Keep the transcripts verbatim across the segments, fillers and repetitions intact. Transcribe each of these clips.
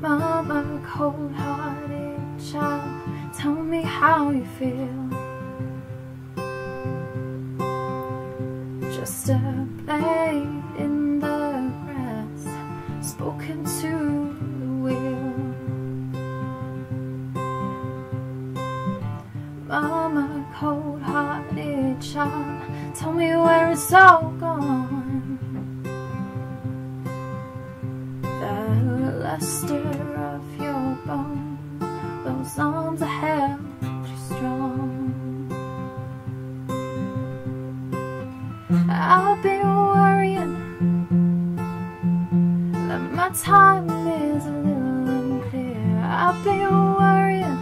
Mama, cold-hearted child, tell me how you feel. Just a blade in the grass, spoken to the wheel. Mama, cold-hearted child, tell me where it's all gone. The luster of your bone, those arms are held too strong. I've been worrying that my time is a little unclear. I've been worrying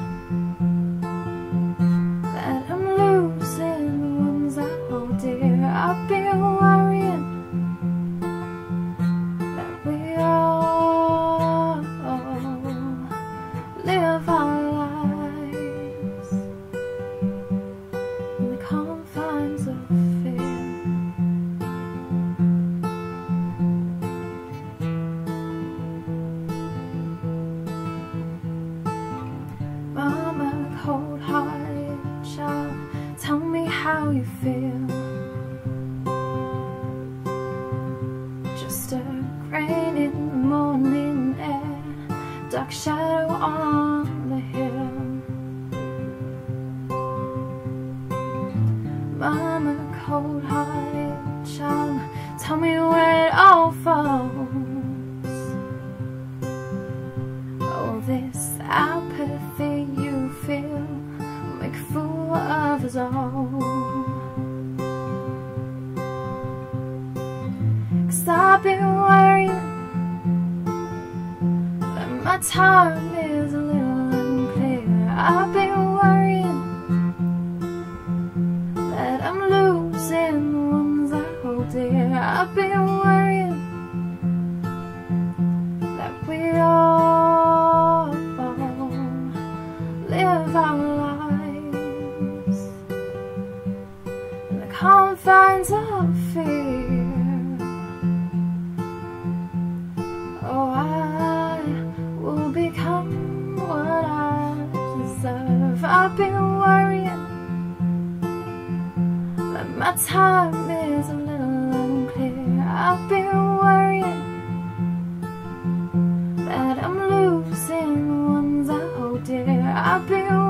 that I'm losing the ones I hold dear. I've been worrying that we all live our lives in the confines of fear. Mama, cold-hearted child, tell me how you feel. Just a grain in the morning air, dark shadow on the hill. Mama, cold-hearted child, tell me where it all falls. Oh, this apathy you feel will make a fool of us all. 'Cause I've been worrying that my time is a little unclear. I've been worrying that I'm losing the ones I hold dear. I've been worrying that we all live our lives in the confines of fear. Oh, I will become what I deserve. I've been worrying that my time is a little unclear. I've been worrying that I'm losing the ones I hold dear. I've been